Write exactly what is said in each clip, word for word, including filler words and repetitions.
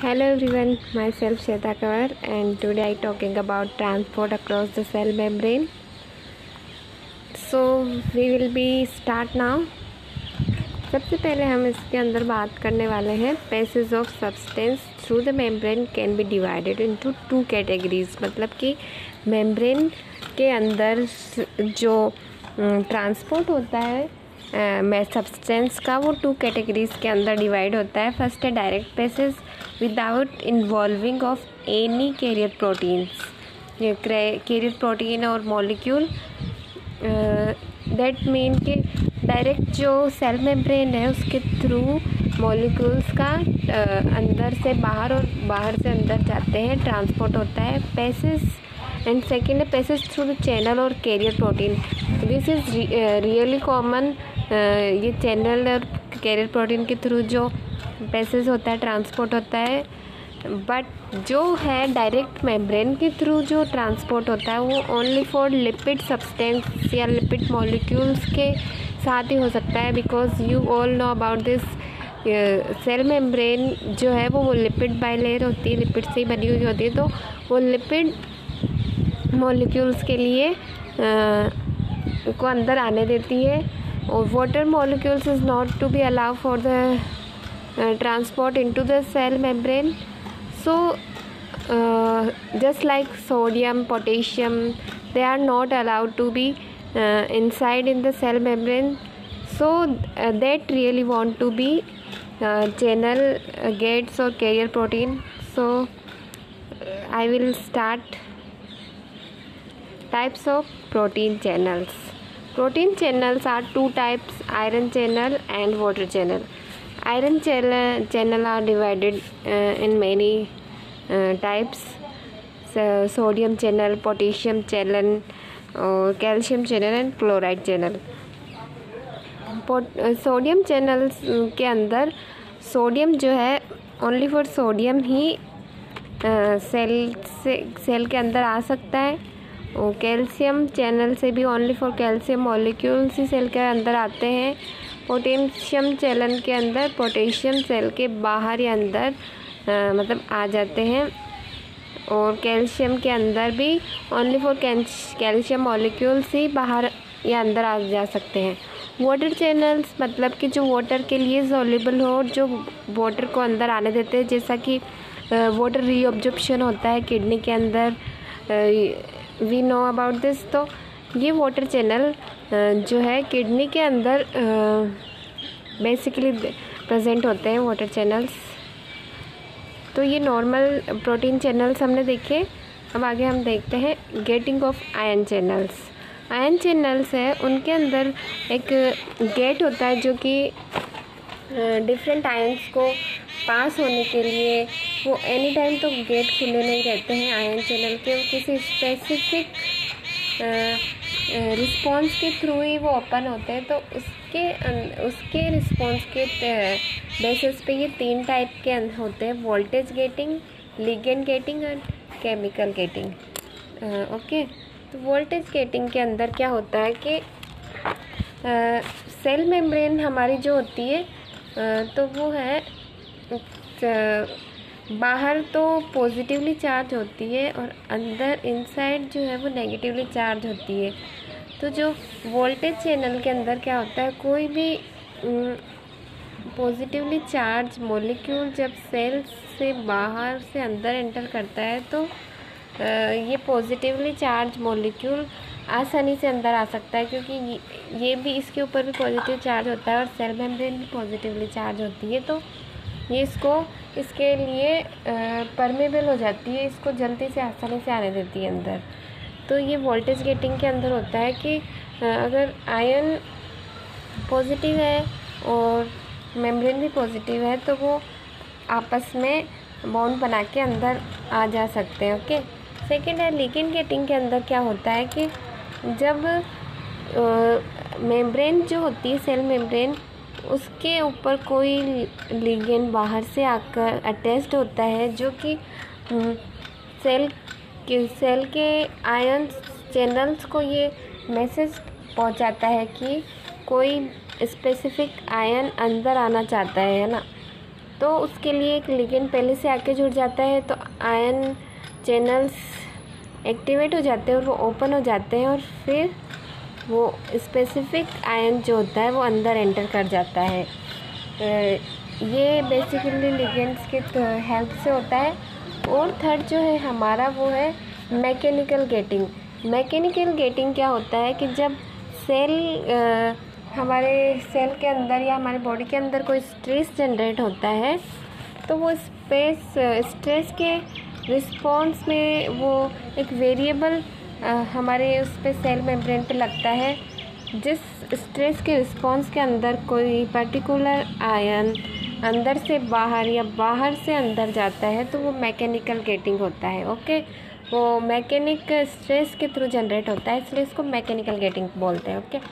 Hello everyone, myself Shweta Kawar and today I talking about transport across the cell membrane. So we will be start now. सबसे पहले हम इसके अंदर बात करने वाले हैं passage of substance through the membrane can be divided into two categories. मतलब कि मेम्ब्रेन के अंदर जो ट्रांसपोर्ट होता है में सब्सटेंस का वो टू कैटेगरीज के अंदर डिवाइड होता है। फर्स्ट है direct passage without involving of any carrier proteins, carrier protein और मॉलिक्यूल। दैट मीन कि डायरेक्ट जो सेल मेम्ब्रेन है उसके थ्रू मॉलिक्यूल्स का uh, अंदर से बाहर और बाहर से अंदर जाते हैं, ट्रांसपोर्ट होता है। पैसेज एंड सेकेंड है पैसेज थ्रू द चैनल और carrier protein. This is really common. ये चैनल और कैरियर प्रोटीन के थ्रू जो पैसेज होता है, ट्रांसपोर्ट होता है। बट जो है डायरेक्ट मेम्ब्रेन के थ्रू जो ट्रांसपोर्ट होता है वो ओनली फॉर लिपिड सब्सटेंस या लिपिड मॉलिक्यूल्स के साथ ही हो सकता है। Because you all know about this, cell membrane जो है वो वो लिपिड बाइलेयर होती है, लिपिड से ही बनी हुई होती है। तो वो लिपिड मॉलिक्यूल्स के लिए आ, को अंदर आने देती है। और water molecules is not to be allow for the transport into the cell membrane. So just like sodium, potassium, they are not allowed to be uh, inside in the cell membrane. So uh, that really want to be uh, channel uh, gates or carrier protein. So uh, I will start types of protein channels. Protein channels are two types: iron channel and water channel. Iron channel, channel are divided uh, in many uh, types. So, sodium channel, potassium channel, और calcium channel and chloride channel. Sodium channels के अंदर sodium जो है only for sodium ही cell से cell के अंदर आ सकता है। और कैल्शियम चैनल से भी ओनली फॉर कैल्शियम मॉलिक्यूल्स ही सेल के अंदर आते हैं। पोटेशियम चैनल के अंदर पोटेशियम सेल के बाहर या अंदर आ, मतलब आ जाते हैं। और कैल्शियम के अंदर भी ओनली फॉर कैल्शियम मॉलिक्यूल्स ही बाहर या अंदर आ जा सकते हैं। वाटर चैनल्स मतलब कि जो वाटर के लिए सॉल्युबल हो, जो वाटर को अंदर आने देते हैं, जैसा कि वाटर रीअब्जॉर्प्शन होता है किडनी के अंदर, वी नो अबाउट दिस। तो ये वाटर चैनल जो है किडनी के अंदर बेसिकली प्रेजेंट होते हैं वाटर चैनल्स। तो ये नॉर्मल प्रोटीन चैनल्स हमने देखे। अब आगे हम देखते हैं gating of ion channels. Ion channels है उनके अंदर एक गेट होता है जो कि डिफरेंट आयन्स को पास होने के लिए, वो एनी टाइम तो गेट खुले नहीं रहते हैं आयन चैनल के, वो किसी स्पेसिफिक रिस्पॉन्स के थ्रू ही वो ओपन होते हैं। तो उसके उसके रिस्पॉन्स के बेसिस पे ये तीन टाइप के होते हैं: वोल्टेज गेटिंग, लिगेंड गेटिंग और केमिकल गेटिंग। ओके, तो वोल्टेज गेटिंग के अंदर क्या होता है कि सेल मेम्ब्रेन हमारी जो होती है आ, तो वो है आ, बाहर तो पॉजिटिवली चार्ज होती है और अंदर इनसाइड जो है वो नेगेटिवली चार्ज होती है। तो जो वोल्टेज चैनल के अंदर क्या होता है, कोई भी पॉजिटिवली चार्ज मॉलिक्यूल जब सेल से बाहर से अंदर एंटर करता है तो आ, ये पॉजिटिवली चार्ज मॉलिक्यूल आसानी से अंदर आ सकता है, क्योंकि ये, ये भी इसके ऊपर भी पॉजिटिव चार्ज होता है और सेल मेम्ब्रेन भी पॉजिटिवली चार्ज होती है। तो ये इसको इसके लिए परमेबल हो जाती है, इसको जल्दी से आसानी से आने देती है अंदर। तो ये वोल्टेज गेटिंग के अंदर होता है कि आ, अगर आयन पॉजिटिव है और मेम्ब्रेन भी पॉजिटिव है तो वो आपस में बॉन्ड बना के अंदर आ जा सकते हैं। ओके, सेकेंड है लिगेंड गेटिंग के अंदर क्या होता है कि जब मेम्ब्रेन जो होती है सेल मेम्ब्रेन, उसके ऊपर कोई लिगेंड बाहर से आकर अटैच्ड होता है जो कि सेल के सेल के आयन चैनल्स को ये मैसेज पहुंचाता है कि कोई स्पेसिफिक आयन अंदर आना चाहता है, है ना। तो उसके लिए एक लिगेंड पहले से आके जुड़ जाता है, तो आयन चैनल्स एक्टिवेट हो जाते हैं और वो ओपन हो जाते हैं और फिर वो स्पेसिफिक आयन जो होता है वो अंदर एंटर कर जाता है। ये बेसिकली लिगेंड्स के हेल्प से होता है। और थर्ड जो है हमारा वो है मैकेनिकल गेटिंग। मैकेनिकल गेटिंग क्या होता है कि जब सेल आ, हमारे सेल के अंदर या हमारे बॉडी के अंदर कोई स्ट्रेस जनरेट होता है, तो वो स्पेस स्ट्रेस के रिस्पॉन्स में वो एक वेरिएबल हमारे उस पर सेल मेम्ब्रेन पे लगता है। जिस स्ट्रेस के रिस्पॉन्स के अंदर कोई पर्टिकुलर आयन अंदर से बाहर या बाहर से अंदर जाता है तो वो मैकेनिकल गेटिंग होता है। ओके, वो मैकेनिक स्ट्रेस के थ्रू जनरेट होता है, इसलिए इसको मैकेनिकल गेटिंग बोलते हैं। ओके,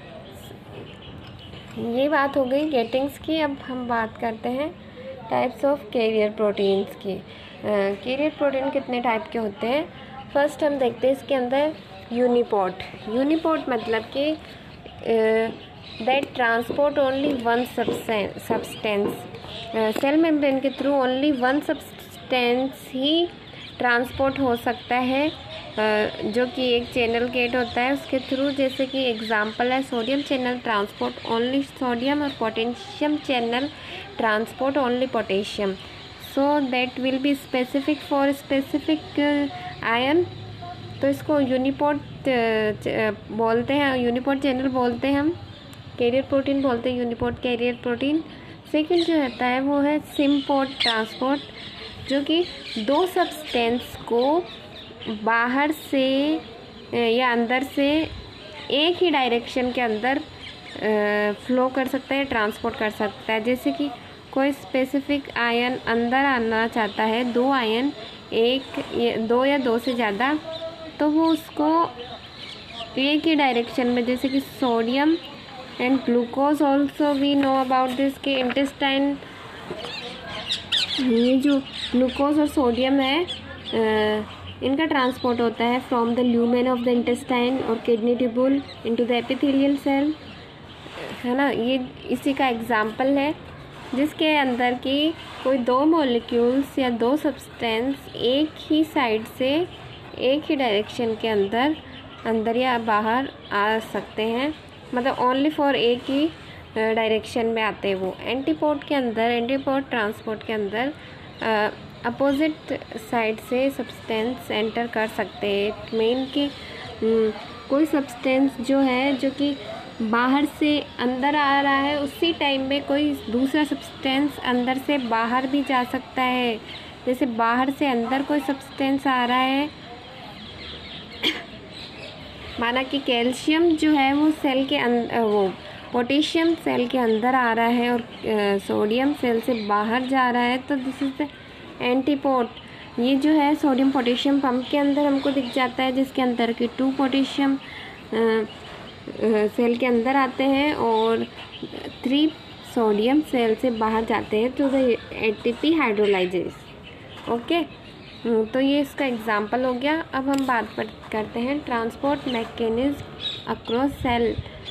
ये बात हो गई गेटिंग्स की। अब हम बात करते हैं टाइप्स ऑफ कैरियर प्रोटीन्स की। कैरियर प्रोटीन कितने टाइप के होते हैं? फर्स्ट हम देखते हैं इसके अंदर यूनिपोर्ट। यूनिपोर्ट मतलब कि that transport only one substance. Cell membrane के थ्रू ओनली वन सब्सटेंस ही ट्रांसपोर्ट हो सकता है, uh, जो कि एक चैनल गेट होता है उसके थ्रू। जैसे कि एग्जांपल है sodium channel transport only sodium और potassium channel transport only potassium. So that will be specific for specific ion. तो इसको यूनिपोर्ट बोलते हैं, यूनिपोर्ट चैनल बोलते हैं हम, कैरियर प्रोटीन बोलते हैं यूनिपोर्ट कैरियर प्रोटीन। सेकंड जो होता है वो है सिम्पोर्ट ट्रांसपोर्ट, जो कि दो सब्सटेंस को बाहर से या अंदर से एक ही डायरेक्शन के अंदर फ्लो कर सकता है, ट्रांसपोर्ट कर सकता है। जैसे कि कोई स्पेसिफिक आयन अंदर आना चाहता है, दो आयन, एक दो या दो से ज़्यादा, तो वो उसको एक ही डायरेक्शन में, जैसे कि sodium and glucose also we know about this के इंटेस्टाइन। ये जो ग्लूकोज और सोडियम है इनका ट्रांसपोर्ट होता है from the lumen of the intestine और kidney tubule into the epithelial cell, है ना। ये इसी का एग्जाम्पल है जिसके अंदर की कोई दो मॉलिक्यूल्स या दो सब्सटेंस एक ही साइड से एक ही डायरेक्शन के अंदर अंदर या बाहर आ सकते हैं, मतलब ओनली फॉर एक ही डायरेक्शन में आते हैं वो। एंटीपोड के अंदर, एंटीपोड ट्रांसपोर्ट के अंदर अपोजिट साइड से सब्सटेंस एंटर कर सकते हैं। मेन कि कोई सब्सटेंस जो है जो कि बाहर से अंदर आ रहा है, उसी टाइम में कोई दूसरा सब्सटेंस अंदर से बाहर भी जा सकता है। जैसे बाहर से अंदर कोई सब्सटेंस आ रहा है, माना कि कैल्शियम जो है वो सेल के अंदर, वो पोटेशियम सेल के अंदर आ रहा है और सोडियम सेल से बाहर जा रहा है, तो दिस इज द एंटीपोड। ये जो है सोडियम पोटेशियम पंप के अंदर हमको दिख जाता है, जिसके अंदर की टू पोटेशियम सेल के अंदर आते हैं और थ्री सोडियम सेल से बाहर जाते हैं to the ATP hydrolyses. Okay, तो ये इसका एग्जाम्पल हो गया। अब हम बात करते हैं ट्रांसपोर्ट मैकेनिज्म अक्रॉस सेल।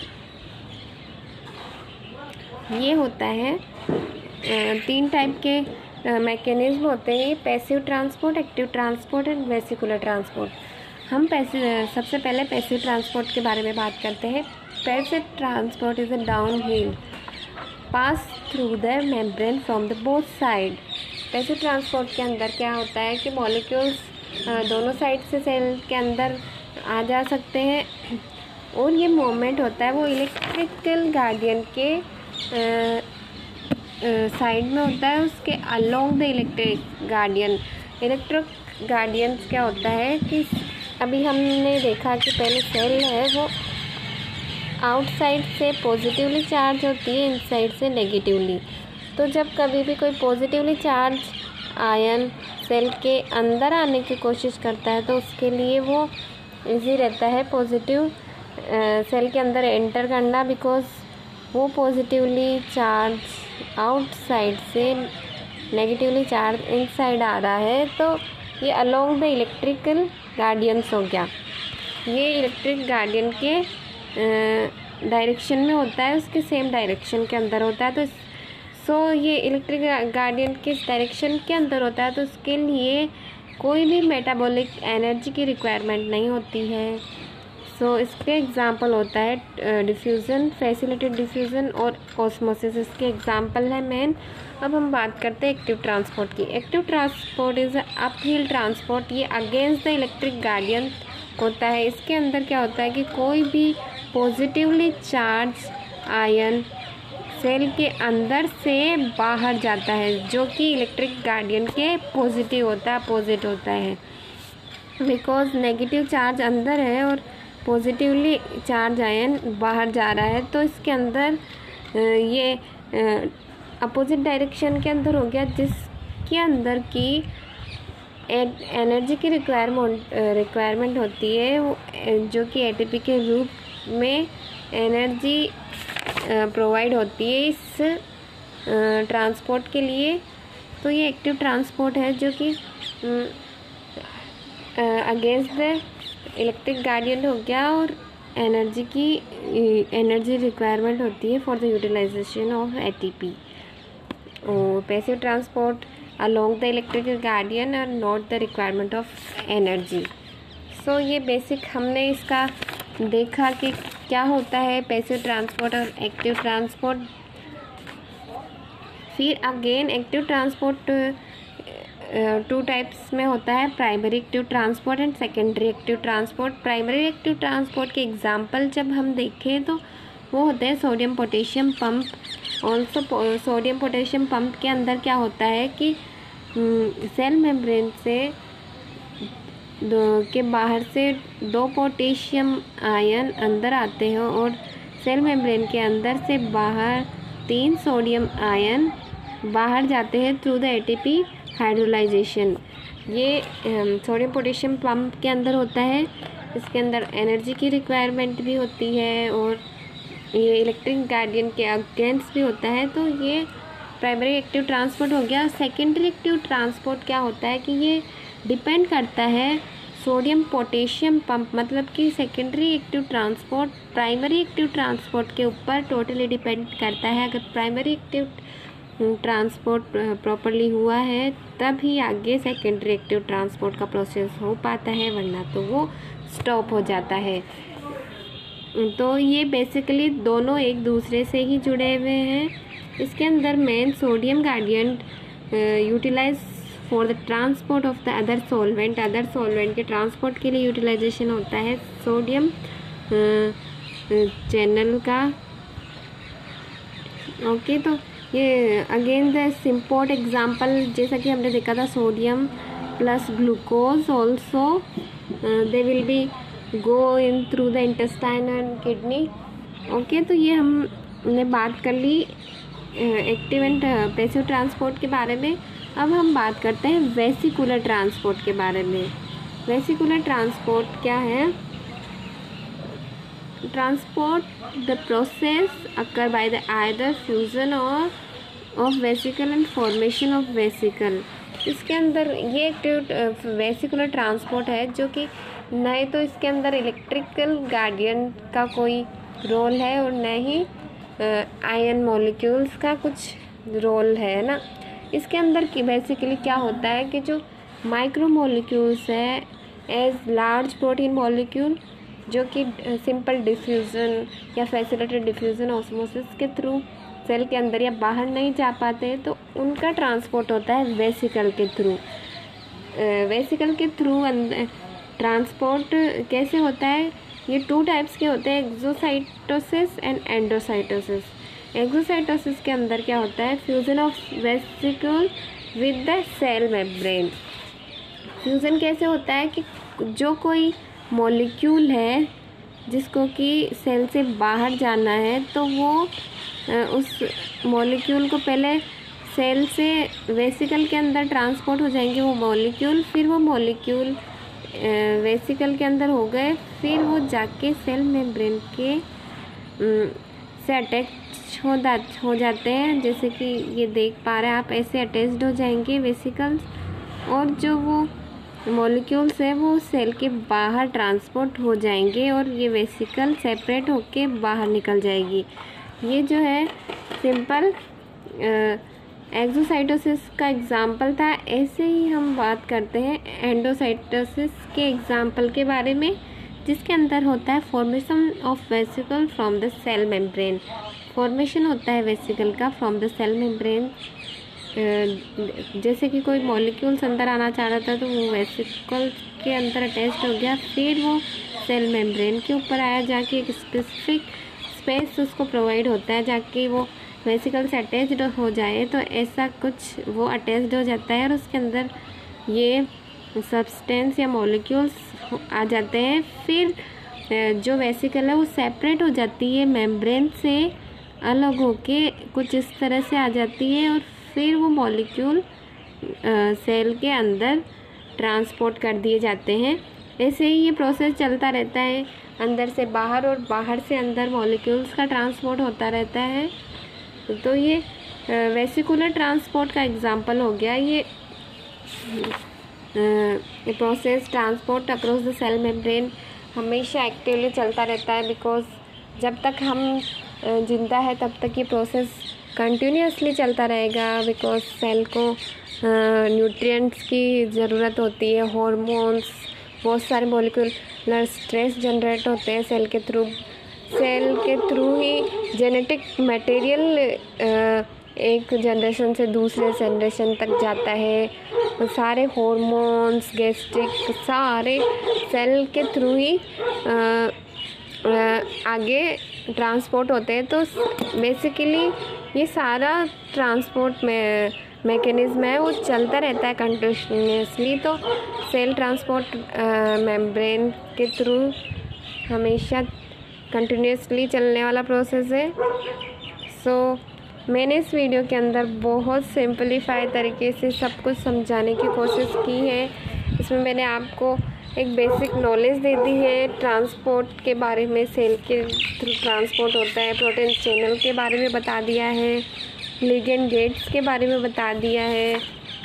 ये होता है तीन टाइप के मैकेनिज्म होते हैं, passive transport, active transport and vesicular transport. हम पैसिव सबसे पहले पैसिव ट्रांसपोर्ट के बारे में बात करते हैं। Passive transport is a down hill pass through the membrane from the both side. Passive transport के अंदर क्या होता है कि मॉलिक्यूल्स दोनों साइड से सेल के अंदर आ जा सकते हैं, और ये मूवमेंट होता है वो इलेक्ट्रिकल गार्डियन के साइड में होता है, उसके along the electric gradient. Electric gradient क्या होता है कि अभी हमने देखा कि पहले सेल है वो आउटसाइड से पॉजिटिवली चार्ज होती है, इनसाइड से नेगेटिवली। तो जब कभी भी कोई पॉजिटिवली चार्ज आयन सेल के अंदर आने की कोशिश करता है तो उसके लिए वो इजी रहता है पॉजिटिव सेल के अंदर एंटर करना, बिकॉज वो पॉजिटिवली चार्ज आउटसाइड से नेगेटिवली चार्ज इनसाइड आ रहा है। तो ये अलोंग द इलेक्ट्रिकल गार्डियंस हो गया, ये इलेक्ट्रिक गार्डियन के डायरेक्शन में होता है, उसके सेम डायरेक्शन के अंदर होता है। तो सो ये इलेक्ट्रिक गार्डियन किस डायरेक्शन के अंदर होता है, तो उसके लिए कोई भी मेटाबॉलिक एनर्जी की रिक्वायरमेंट नहीं होती है। सो so, इसके एग्जांपल होता है डिफ्यूज़न, फैसिलिटेड डिफ्यूज़न और ऑस्मोसिस, इसके एग्जांपल है मेन। अब हम बात करते हैं एक्टिव ट्रांसपोर्ट की। Active transport is uphill transport, ये अगेंस्ट द इलेक्ट्रिक गार्डियन होता है। इसके अंदर क्या होता है कि कोई भी पॉजिटिवली चार्ज आयन सेल के अंदर से बाहर जाता है, जो कि इलेक्ट्रिक गार्डियन के पॉजिटिव होता है, अपोजिट होता है। बिकॉज नेगेटिव चार्ज अंदर है और पॉजिटिवली चार्ज आयन बाहर जा रहा है, तो इसके अंदर ये अपोजिट डायरेक्शन के अंदर हो गया, जिसके अंदर की एनर्जी की रिक्वायरमेंट रिक्वायरमेंट होती है वो, जो कि एटीपी के रूप में एनर्जी प्रोवाइड होती है इस ट्रांसपोर्ट के लिए। तो ये एक्टिव ट्रांसपोर्ट है जो कि अगेंस्ट द इलेक्ट्रिक गार्डियन हो गया, और एनर्जी की एनर्जी रिक्वायरमेंट होती है for the utilization of ATP. और passive transport along the electric gradient और not the requirement of energy. So ये बेसिक हमने इसका देखा कि क्या होता है पैसिव ट्रांसपोर्ट और एक्टिव ट्रांसपोर्ट। फिर again active transport two types में होता है, primary active transport and secondary active transport. Primary active transport के एग्जांपल जब हम देखें तो वो होते हैं sodium potassium pump. Also sodium potassium pump के अंदर क्या होता है कि सेल मेम्ब्रेन से दो के बाहर से दो पोटेशियम आयन अंदर आते हैं और सेल मेम्ब्रेन के अंदर से बाहर तीन सोडियम आयन बाहर जाते हैं थ्रू द एटीपी हाइड्रोलाइजेशन। ये सोडियम पोटेशियम पंप के अंदर होता है। इसके अंदर एनर्जी की रिक्वायरमेंट भी होती है और ये इलेक्ट्रिक गार्डियन के अगेंस्ट भी होता है। तो ये प्राइमरी एक्टिव ट्रांसपोर्ट हो गया। सेकेंडरी एक्टिव ट्रांसपोर्ट क्या होता है कि ये डिपेंड करता है सोडियम पोटेशियम पंप, मतलब कि secondary active transport primary active transport के ऊपर टोटली डिपेंड करता है। अगर प्राइमरी एक्टिव ट्रांसपोर्ट प्रॉपरली हुआ है तब ही आगे सेकेंडरी एक्टिव ट्रांसपोर्ट का प्रोसेस हो पाता है, वरना तो वो स्टॉप हो जाता है। तो ये बेसिकली दोनों एक दूसरे से ही जुड़े हुए हैं। इसके अंदर main sodium gradient utilize for the transport of the other solvent, other solvent के ट्रांसपोर्ट के लिए यूटिलाइजेशन होता है सोडियम चैनल का। ओके, तो ये अगेन द सिंपॉट एग्जांपल जैसा कि हमने देखा था, sodium plus glucose also they will be go in through the intestine and kidney. Okay, तो ये हमने बात कर ली एक्टिव एंड पैसिव ट्रांसपोर्ट के बारे में। अब हम बात करते हैं वेसिकुलर ट्रांसपोर्ट के बारे में। वेसिकुलर ट्रांसपोर्ट क्या है? Transport the process occur by the either fusion और of vesicle and formation of vesicle. इसके अंदर ये एक्टिव वेसिकुलर ट्रांसपोर्ट है जो कि न तो इसके अंदर इलेक्ट्रिकल गार्डियन का कोई रोल है और न ही आयन मॉलिक्यूल्स का कुछ रोल है ना। इसके अंदर की बेसिकली क्या होता है कि जो माइक्रो मॉलिक्यूल्स है एज लार्ज प्रोटीन मॉलिक्यूल जो कि सिंपल डिफ्यूज़न या फैसिलिटेड डिफ्यूज़न ऑस्मोसिस के थ्रू सेल के अंदर या बाहर नहीं जा पाते, तो उनका ट्रांसपोर्ट होता है वेसिकल के थ्रू। वेसिकल के थ्रू ट्रांसपोर्ट कैसे होता है? ये टू टाइप्स के होते हैं, एक्सोसाइटोसिस एंड एंडोसाइटोसिस। एक्सोसाइटोसिस के अंदर क्या होता है? Fusion of vesicle with the cell membrane. Fusion कैसे होता है कि जो कोई मॉलिक्यूल है जिसको कि सेल से बाहर जाना है, तो वो उस मॉलिक्यूल को पहले सेल से वेसिकल के अंदर ट्रांसपोर्ट हो जाएंगे वो मॉलिक्यूल, फिर वो मॉलिक्यूल वेसिकल के अंदर हो गए, फिर वो जाके सेल मेम्ब्रेन के से अटैच हो जा हो जाते हैं। जैसे कि ये देख पा रहे हैं आप, ऐसे अटैच्ड हो जाएंगे वेसिकल्स, और जो वो मॉलिक्यूल्स है वो सेल के बाहर ट्रांसपोर्ट हो जाएंगे और ये वेसिकल सेपरेट होके बाहर निकल जाएगी। ये जो है सिंपल एक्सोसाइटोसिस का एग्जाम्पल था, ऐसे ही हम बात करते हैं एंडोसाइटोसिस के एग्जाम्पल के बारे में, जिसके अंदर होता है formation of vesicle from the cell membrane. Formation होता है वेसिकल का फ्रॉम द सेल मेम्ब्रेन। जैसे कि कोई मॉलिक्यूल्स अंदर आना चाह रहा था तो वो वेसिकल के अंदर अटैच्ड हो गया, फिर वो सेल मेम्ब्रेन के ऊपर आया, जाके एक स्पेसिफिक स्पेस उसको प्रोवाइड होता है जाके वो वेसिकल से अटैच्ड हो जाए, तो ऐसा कुछ वो अटैच्ड हो जाता है और उसके अंदर ये सब्सटेंस या मॉलिक्यूल्स आ जाते हैं। फिर जो वेसिकल है वो सेपरेट हो जाती है मेम्ब्रेन से, अलग होके कुछ इस तरह से आ जाती है और फिर वो मॉलिक्यूल सेल के अंदर ट्रांसपोर्ट कर दिए जाते हैं। ऐसे ही ये प्रोसेस चलता रहता है, अंदर से बाहर और बाहर से अंदर मॉलिक्यूल्स का ट्रांसपोर्ट होता रहता है। तो ये वेसिकुलर ट्रांसपोर्ट का एग्जांपल हो गया। ये process transport across the cell membrane हमेशा एक्टिवली चलता रहता है, बिकॉज जब तक हम जिंदा है तब तक ये प्रोसेस कंटिन्यूसली चलता रहेगा, बिकॉज सेल को न्यूट्रिएंट्स की ज़रूरत होती है, हॉर्मोन्स, बहुत सारे मॉलिक्यूलर स्ट्रेस जनरेट होते हैं सेल के थ्रू। सेल के थ्रू ही जेनेटिक मटेरियल एक जनरेशन से दूसरे जनरेशन तक जाता है। सारे हॉर्मोन्स, गैस्ट्रिक, सारे सेल के थ्रू ही आ, आ, आगे ट्रांसपोर्ट होते हैं। तो बेसिकली ये सारा ट्रांसपोर्ट में मैकेनिज्म है वो चलता रहता है कंटिन्यूसली। तो सेल ट्रांसपोर्ट मेम्ब्रेन के थ्रू हमेशा कंटिन्यूसली चलने वाला प्रोसेस है। सो so, मैंने इस वीडियो के अंदर बहुत सिंपलीफाई तरीके से सब कुछ समझाने की कोशिश की है। इसमें मैंने आपको एक बेसिक नॉलेज दे दी है ट्रांसपोर्ट के बारे में, सेल के थ्रू ट्रांसपोर्ट होता है, प्रोटीन चैनल के बारे में बता दिया है, लिगेंड गेट्स के बारे में बता दिया है,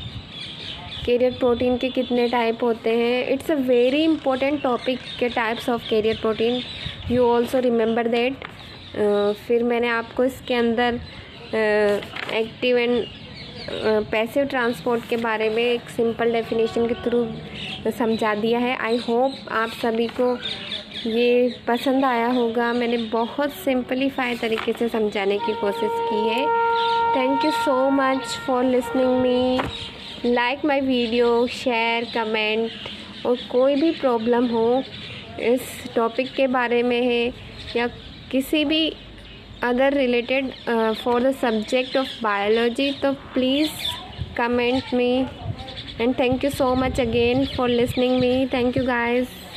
कैरियर प्रोटीन के कितने टाइप होते हैं। It's a very important topic के types of carrier protein, you also remember that. फिर मैंने आपको इसके अंदर एक्टिव एंड पैसिव ट्रांसपोर्ट के बारे में एक सिंपल डेफिनेशन के थ्रू समझा दिया है। आई होप आप सभी को ये पसंद आया होगा। मैंने बहुत सिंपलीफाई तरीके से समझाने की कोशिश की है। Thank you so much for listening me. Like my video, share, comment, और कोई भी प्रॉब्लम हो इस टॉपिक के बारे में है या किसी भी other related for the subject of biology, तो please comment me. And thank you so much again for listening me. Thank you guys.